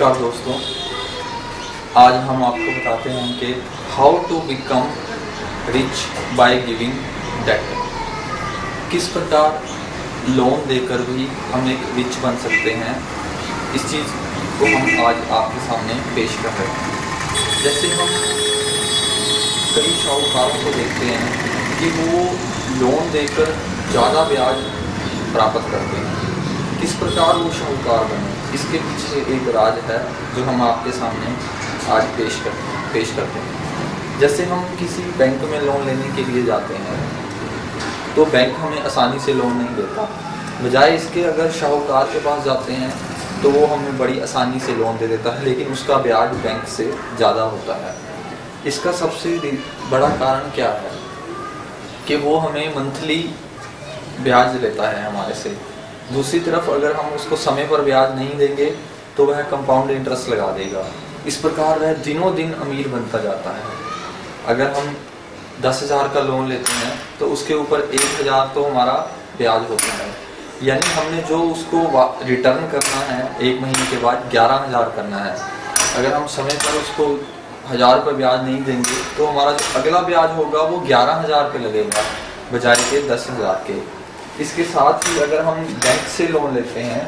नमस्कार दोस्तों, आज हम आपको बताते हैं कि how to become rich by giving debt. किस प्रकार लोन देकर भी हम एक रिच बन सकते हैं, इस चीज़ को हम आज आपके सामने पेश कर रहे हैं। जैसे हम कई शाहूकारों को देखते हैं कि वो लोन देकर ज़्यादा ब्याज प्राप्त करते हैं। किस प्रकार वो शाहूकार बने, इसके पीछे एक राज है जो हम आपके सामने आज पेश करते हैं। जैसे हम किसी बैंक में लोन लेने के लिए जाते हैं तो बैंक हमें आसानी से लोन नहीं देता। बजाय इसके अगर शाहूकार के पास जाते हैं तो वो हमें बड़ी आसानी से लोन दे देता है, लेकिन उसका ब्याज बैंक से ज़्यादा होता है। इसका सबसे बड़ा कारण क्या है कि वो हमें मंथली ब्याज लेता है हमारे से। दूसरी तरफ अगर हम उसको समय पर ब्याज नहीं देंगे तो वह कंपाउंड इंटरेस्ट लगा देगा। इस प्रकार वह दिनों दिन अमीर बनता जाता है। अगर हम 10,000 का लोन लेते हैं तो उसके ऊपर 1,000 तो हमारा ब्याज होता है, यानी हमने जो उसको रिटर्न करना है 1 महीने के बाद 11,000 करना है। अगर हम समय पर उसको 1,000 रुपये ब्याज नहीं देंगे तो हमारा जो अगला ब्याज होगा वो 11,000 पे लगेगा बजाय के 10,000 के। इसके साथ ही अगर हम बैंक से लोन लेते हैं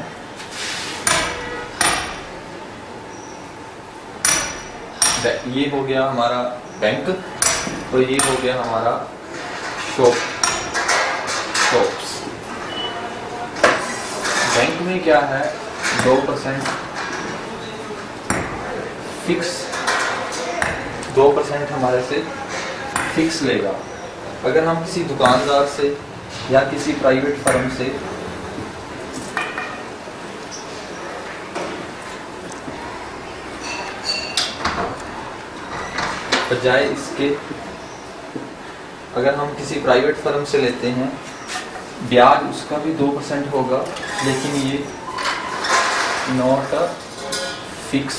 ये हो गया हमारा बैंक और ये हो गया हमारा शॉप्स। बैंक में क्या है 2% फिक्स, 2% हमारे से फिक्स लेगा। अगर हम किसी दुकानदार से या किसी प्राइवेट फर्म से बजाय इसके अगर हम किसी प्राइवेट फर्म से लेते हैं ब्याज उसका भी 2% होगा, लेकिन ये नॉट फिक्स।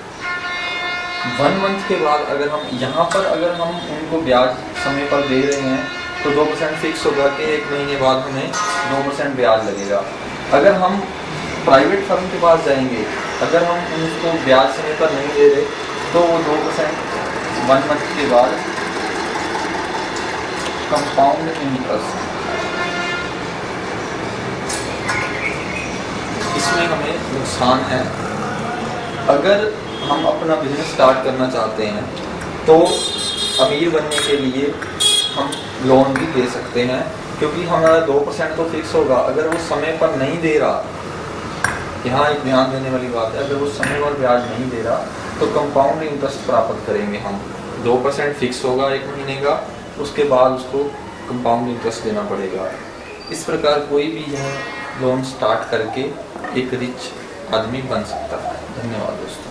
1 मंथ के बाद अगर हम यहाँ पर अगर हम उनको ब्याज समय पर दे रहे हैं तो 2% फिक्स होगा कि 1 महीने बाद हमें 2% ब्याज लगेगा। अगर हम प्राइवेट फर्म के पास जाएंगे, अगर हम उनको ब्याज समय पर नहीं दे रहे तो वो 2% 1 मंथ के बाद कंपाउंड इंटरेस्ट, इसमें हमें नुकसान है। अगर हम अपना बिजनेस स्टार्ट करना चाहते हैं तो अमीर बनने के लिए हम लोन भी ले सकते हैं, क्योंकि हमारा 2% तो फिक्स होगा। अगर वो समय पर नहीं दे रहा, यहाँ एक ध्यान देने वाली बात है, अगर वो समय पर ब्याज नहीं दे रहा तो कंपाउंड इंटरेस्ट प्राप्त करेंगे हम। 2% फिक्स होगा 1 महीने का, उसके बाद उसको कंपाउंड इंटरेस्ट देना पड़ेगा। इस प्रकार कोई भी यह लोन स्टार्ट करके एक रिच आदमी बन सकता है। धन्यवाद दोस्तों।